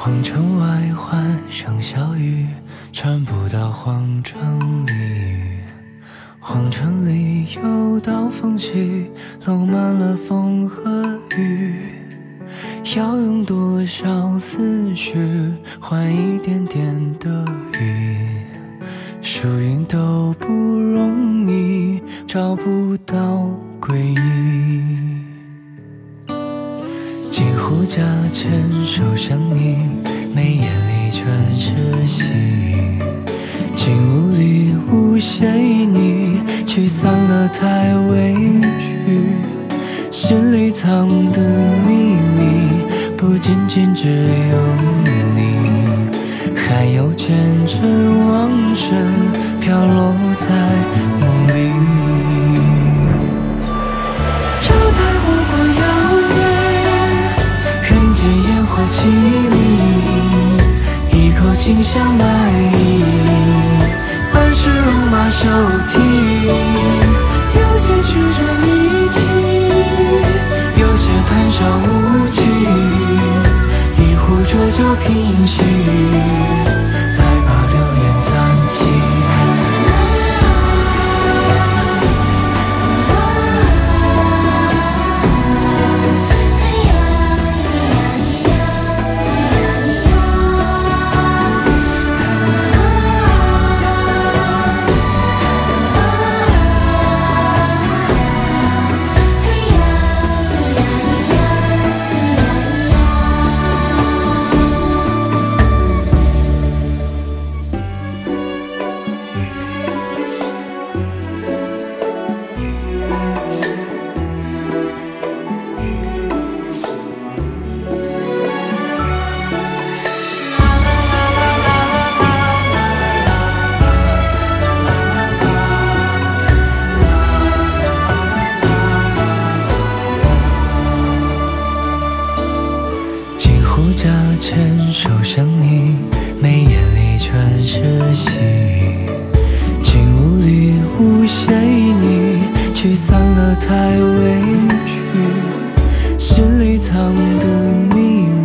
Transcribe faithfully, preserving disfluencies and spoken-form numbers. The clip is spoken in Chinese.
皇城外欢声笑语，传不到皇城里。皇城里有道风起，漏满了风和雨。要用多少思绪换一点点的雨？输赢都不容易，找不到归依。几壶家牵手想你，眉眼里全是喜。景物里无谁你，驱散了太委屈。心里藏的秘密，不仅仅只有你，还有前尘往事飘落在梦里。这带不过遥远，人间烟火凄迷，一口清香满溢，半世戎马手提。有些曲折离奇，有些谈笑无忌，一壶浊酒平息，来把流言暂起。壶家牵手想你，眉眼里全是喜。景物里无谁你，驱散了太委屈。心里藏的秘密，